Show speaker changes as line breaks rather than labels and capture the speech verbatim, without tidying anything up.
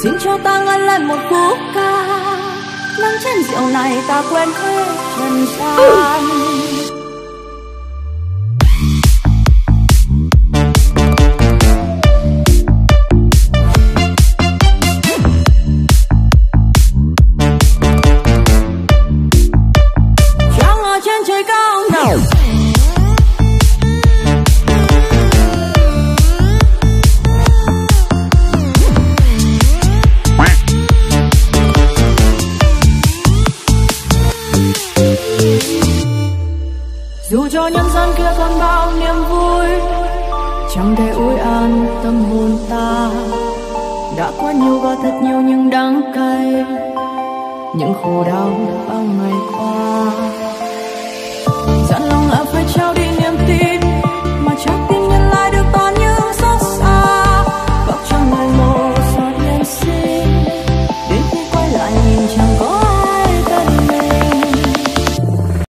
xin cho ta ngân lên một khúc ca, nắng trên rượu này ta quên hết trần gian.
Dù cho nhân gian kia còn bao niềm vui, chẳng thể ủi an tâm hồn ta. Đã quá nhiều và thật nhiều nhưng đắng cay, những khổ đau bao ngày qua. Dặn lòng là phải trao đi